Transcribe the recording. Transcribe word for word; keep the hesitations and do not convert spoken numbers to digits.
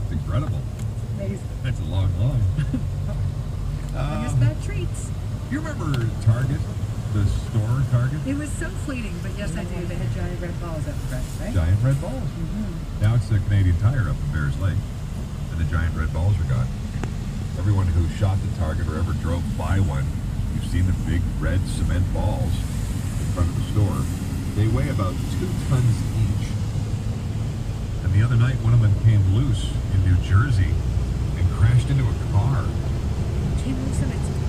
It's incredible. Amazing. That's a long line. I guess um, that treats. you remember Target? The store Target? It was so fleeting, but yes, I do. They had giant red balls up front, right? Giant red balls. Mm-hmm. Now it's the Canadian Tire up in Bears Lake, and the giant red balls are gone. Everyone who shot the Target or ever drove by one, you've seen the big red cement balls in front of the store. They weigh about two tons each. And the other night, one of them came loose in New Jersey and crashed into a car. Came loose in its